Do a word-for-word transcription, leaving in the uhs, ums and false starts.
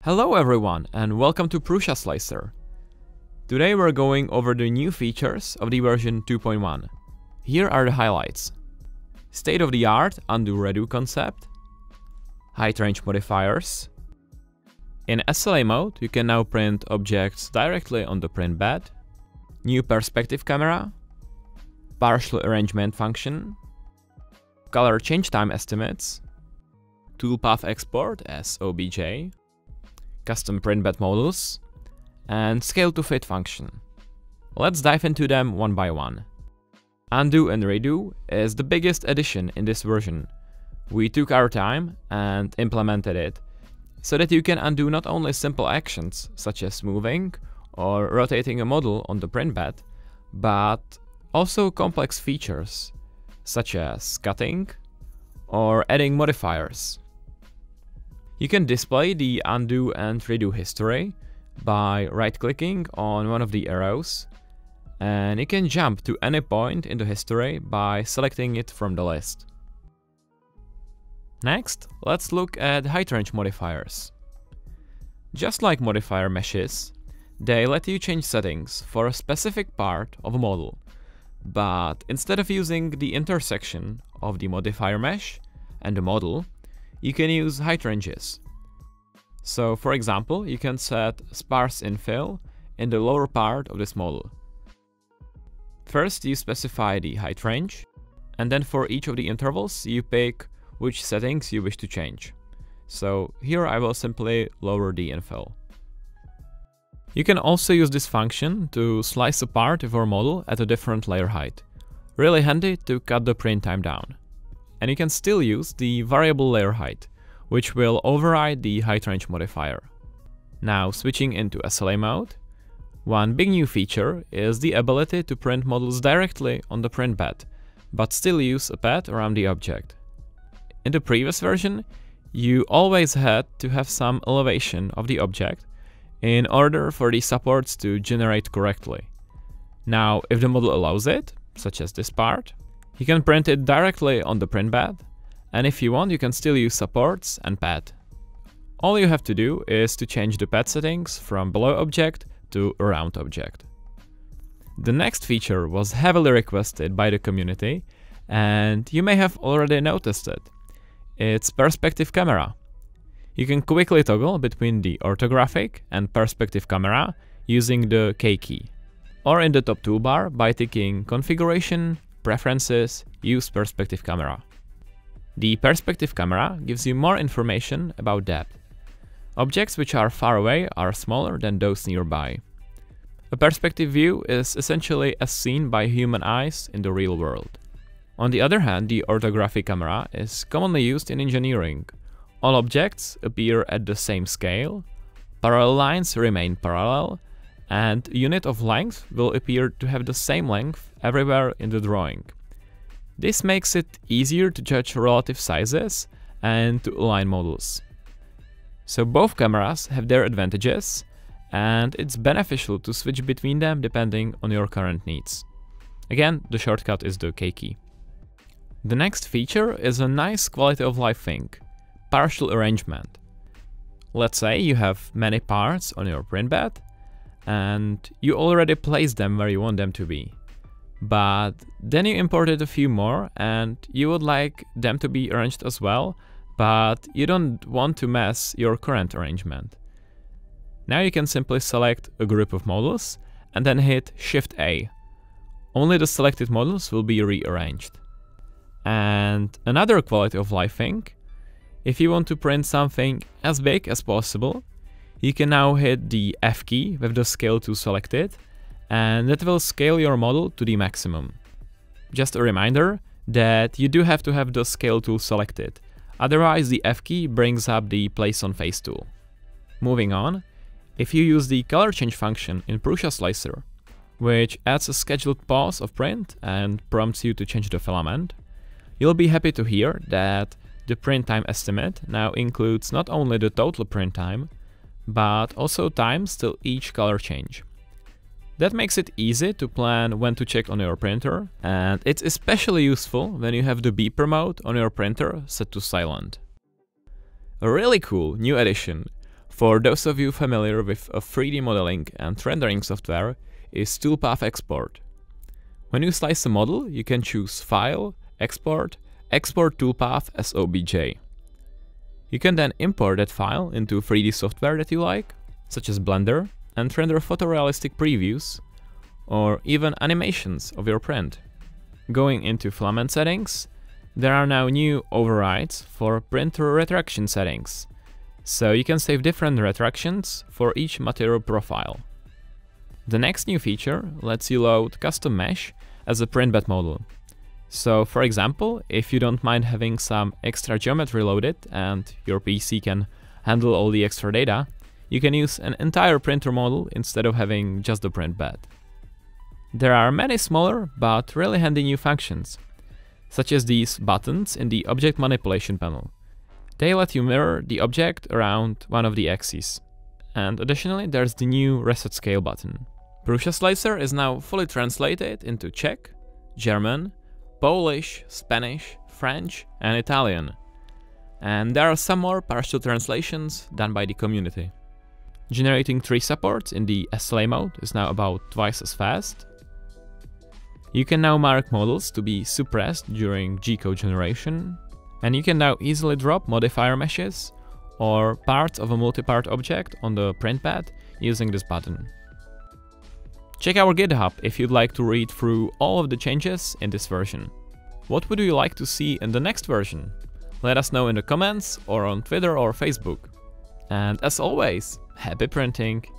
Hello everyone and welcome to PrusaSlicer. Today we're going over the new features of the version two point one. Here are the highlights. State-of-the-art undo-redo concept. Height range modifiers. In S L A mode you can now print objects directly on the print bed. New perspective camera. Partial arrangement function. Color change time estimates. TOOLPATH export as O B J. Custom print bed models, and scale to fit function. Let's dive into them one by one. Undo and redo is the biggest addition in this version. We took our time and implemented it so that you can undo not only simple actions such as moving or rotating a model on the print bed, but also complex features such as cutting or adding modifiers. You can display the undo and redo history by right-clicking on one of the arrows, and you can jump to any point in the history by selecting it from the list. Next, let's look at height range modifiers. Just like modifier meshes, they let you change settings for a specific part of a model, but instead of using the intersection of the modifier mesh and the model, you can use height ranges. So, for example, you can set sparse infill in the lower part of this model. First, you specify the height range, and then for each of the intervals, you pick which settings you wish to change. So here I will simply lower the infill. You can also use this function to slice a part of your model at a different layer height. Really handy to cut the print time down. And you can still use the variable layer height, which will override the height range modifier. Now switching into S L A mode, one big new feature is the ability to print models directly on the print bed, but still use a pad around the object. In the previous version, you always had to have some elevation of the object in order for the supports to generate correctly. Now, if the model allows it, such as this part, you can print it directly on the print bed, and if you want, you can still use supports and pad. All you have to do is to change the pad settings from below object to around object. The next feature was heavily requested by the community, and you may have already noticed it. It's perspective camera. You can quickly toggle between the orthographic and perspective camera using the K key, or in the top toolbar by ticking Configuration, Preferences, Use Perspective Camera. The perspective camera gives you more information about depth. Objects which are far away are smaller than those nearby. A perspective view is essentially as seen by human eyes in the real world. On the other hand, the orthographic camera is commonly used in engineering. All objects appear at the same scale, parallel lines remain parallel, and a unit of length will appear to have the same length everywhere in the drawing. This makes it easier to judge relative sizes and to align models. So both cameras have their advantages, and it's beneficial to switch between them depending on your current needs. Again, the shortcut is the K key. The next feature is a nice quality of life thing: partial arrangement. Let's say you have many parts on your print bed, and you already placed them where you want them to be. But then you imported a few more and you would like them to be arranged as well, but you don't want to mess your current arrangement. Now you can simply select a group of models and then hit Shift A. Only the selected models will be rearranged. And another quality of life thing: if you want to print something as big as possible, you can now hit the F key with the scale tool selected, and that will scale your model to the maximum. Just a reminder that you do have to have the scale tool selected, otherwise the F key brings up the place on face tool. Moving on, if you use the color change function in PrusaSlicer, which adds a scheduled pause of print and prompts you to change the filament, you'll be happy to hear that the print time estimate now includes not only the total print time, but also times till each color change. That makes it easy to plan when to check on your printer, and it's especially useful when you have the beeper mode on your printer set to silent. A really cool new addition For those of you familiar with a three D modeling and rendering software, is TOOLPATH Export. When you slice a model, you can choose File, Export, Export TOOLPATH as O B J. You can then import that file into three D software that you like, such as Blender, and render photorealistic previews, or even animations of your print. Going into filament settings, there are now new overrides for printer retraction settings, so you can save different retractions for each material profile. The next new feature lets you load custom mesh as a print bed model. So for example, if you don't mind having some extra geometry loaded and your P C can handle all the extra data, you can use an entire printer model instead of having just the print bed. There are many smaller but really handy new functions, such as these buttons in the object manipulation panel. They let you mirror the object around one of the axes. And additionally, there's the new reset scale button. PrusaSlicer is now fully translated into Czech, German, Polish, Spanish, French, and Italian. And there are some more partial translations done by the community. Generating tree supports in the S L A mode is now about twice as fast. You can now mark models to be suppressed during G-code generation, and you can now easily drop modifier meshes or parts of a multi-part object on the print pad using this button. Check our GitHub if you'd like to read through all of the changes in this version. What would you like to see in the next version? Let us know in the comments or on Twitter or Facebook. And as always, happy printing!